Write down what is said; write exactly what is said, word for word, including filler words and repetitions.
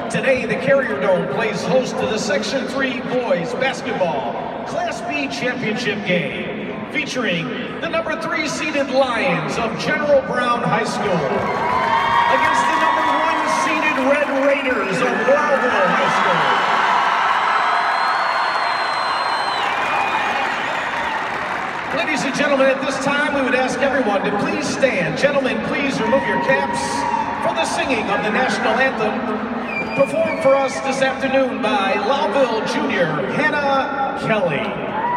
Today, the Carrier Dome plays host to the Section three Boys Basketball Class B Championship game, featuring the number three seeded Lions of General Brown High School against the number one seeded Red Raiders of Lowville High School. Ladies and gentlemen, at this time, we would ask everyone to please stand. Gentlemen, please remove your caps for the singing of the national anthem, performed for us this afternoon by Lowville Junior Hannah Kelly.